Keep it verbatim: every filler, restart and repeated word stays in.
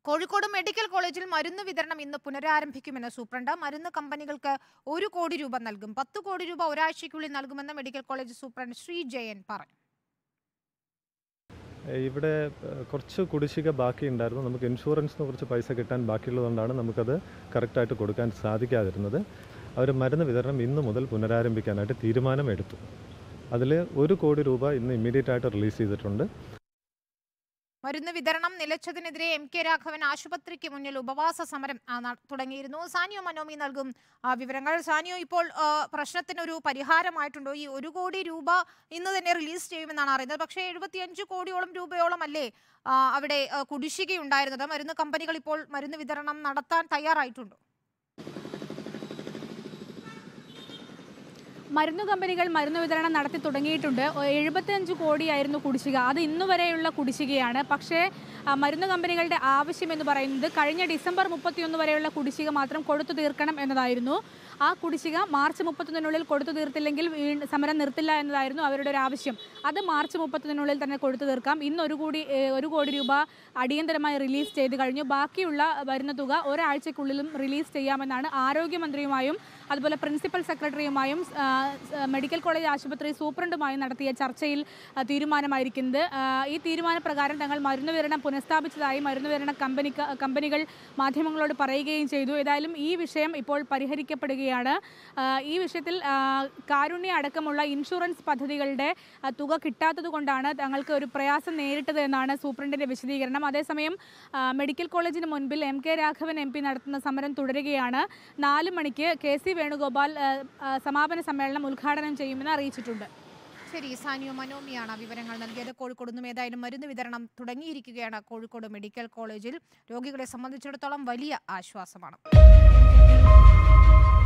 Kozhikode medical കോളേജിൽ മരുന്ന് വിതരണം ഇന്ന് പുനരാരംഭിക്കുമെന്ന് സൂപ്രണ്ട്. മരുന്ന് കമ്പനികൾക്ക് ഒരു കോടി രൂപ നൽകും. പത്ത് കോടി രൂപ ഒരാഴ്ചയ്ക്കുള്ളിൽ നൽകുമെന്ന് medical college superintendent Shri Jayan പറഞ്ഞു. ഇവിടെ കുറച്ച് കുടിശ്ശിക ബാക്കിയുണ്ടായിരുന്നു. നമുക്ക് ഇൻഷുറൻസിന് കുറച്ച് പൈസ കിട്ടാൻ ബാക്കിയുള്ളതുകൊണ്ടാണ് നമുക്കത് കറക്റ്റായിട്ട് കൊടുക്കാൻ സാധിക്കാതിരുന്നത്. അവർ മരുന്ന് വിതരണം ഇന്ന് മുതൽ പുനരാരംഭിക്കാനായിട്ട് തീരുമാനമെടുത്തു. അതിൽ ഒരു കോടി രൂപ ഇന്ന് ഇമ്മീഡിയറ്റ് ആയിട്ട് റിലീസ് ചെയ്തിട്ടുണ്ട്. മരുന്ന് വിതരണം നിലച്ചതിനെതിരെ എം കെ രാഘവൻ ആശുപത്രിക്ക് മുന്നിൽ ഉപവാസ സമരം തുടങ്ങിയിരുന്നു. സാനിയോ മനോമി നൽകും വിവരങ്ങൾ. സാനിയോ, ഇപ്പോൾ പ്രശ്നത്തിനൊരു പരിഹാരമായിട്ടുണ്ടോ? ഈ ഒരു കോടി രൂപ ഇന്ന് തന്നെ റിലീസ് ചെയ്യുമെന്നാണ് അറിയുന്നത്. പക്ഷേ എഴുപത്തിയഞ്ച് കോടിയോളം രൂപയോളം അല്ലേ അവിടെ കുടിശ്ശികയുണ്ടായിരുന്നത്? മരുന്ന് കമ്പനികൾ ഇപ്പോൾ മരുന്ന് വിതരണം നടത്താൻ തയ്യാറായിട്ടുണ്ടോ? മരുന്നു കമ്പനികൾ മരുന്ന് വിതരണം നടത്തി തുടങ്ങിയിട്ടുണ്ട്. എഴുപത്തിയഞ്ച് കോടിയായിരുന്നു കുടിശ്ശിക. അത് ഇന്നുവരെയുള്ള കുടിശ്ശികയാണ്. പക്ഷേ മരുന്ന് കമ്പനികളുടെ ആവശ്യം എന്ന് പറയുന്നത് കഴിഞ്ഞ ഡിസംബർ മുപ്പത്തിയൊന്ന് വരെയുള്ള കുടിശ്ശിക മാത്രം കൊടുത്തു തീർക്കണം എന്നതായിരുന്നു. ആ കുടിശ്ശിക മാർച്ച് മുപ്പത്തൊന്നിനുള്ളിൽ കൊടുത്തു തീർത്തില്ലെങ്കിൽ സമരം നിർത്തില്ല എന്നതായിരുന്നു അവരുടെ ഒരു ആവശ്യം. അത് മാർച്ച് മുപ്പത്തൊന്നിനുള്ളിൽ തന്നെ കൊടുത്തു തീർക്കാം. ഇന്ന് ഒരു കോടി ഒരു കോടി രൂപ അടിയന്തരമായി റിലീസ് ചെയ്ത് കഴിഞ്ഞു. ബാക്കിയുള്ള വരുന്ന തുക ഒരാഴ്ചക്കുള്ളിലും റിലീസ് ചെയ്യാമെന്നാണ് ആരോഗ്യമന്ത്രിയുമായും അതുപോലെ പ്രിൻസിപ്പൽ സെക്രട്ടറിയുമായും മെഡിക്കൽ കോളേജ് ആശുപത്രി സൂപ്രണ്ടുമായും നടത്തിയ ചർച്ചയിൽ തീരുമാനമായിരിക്കുന്നത്. ഈ തീരുമാനപ്രകാരം തങ്ങൾ മരുന്ന് വിതരണം പുനഃസ്ഥാപിച്ചതായി മരുന്ന് വിതരണ കമ്പനി കമ്പനികൾ മാധ്യമങ്ങളോട് പറയുകയും ചെയ്തു. ഏതായാലും ഈ വിഷയം ഇപ്പോൾ പരിഹരിക്കപ്പെടുകയാണ്. ഈ വിഷയത്തിൽ കാരുണ്യ അടക്കമുള്ള ഇൻഷുറൻസ് പദ്ധതികളുടെ തുക കിട്ടാത്തത് കൊണ്ടാണ് തങ്ങൾക്ക് ഒരു പ്രയാസം നേരിട്ടത് എന്നാണ് സൂപ്രണ്ടിൻ്റെ വിശദീകരണം. അതേസമയം മെഡിക്കൽ കോളേജിന് മുൻപിൽ M K Raghavan M P നടത്തുന്ന സമരം തുടരുകയാണ്. നാല് മണിക്ക് കെ സി വേണുഗോപാൽ സമാപന സമ്മേളനം ഉദ്ഘാടനം ചെയ്യുമെന്ന് അറിയിച്ചിട്ടുണ്ട്. ശരി, സാനിയോ മനോമിയാണ് വിവരങ്ങൾ നൽകിയത്. കോഴിക്കോട് നിന്നും ഏതായാലും മരുന്ന് വിതരണം തുടങ്ങിയിരിക്കുകയാണ് കോഴിക്കോട് മെഡിക്കൽ കോളേജിൽ. രോഗികളെ സംബന്ധിച്ചിടത്തോളം വലിയ ആശ്വാസമാണ്.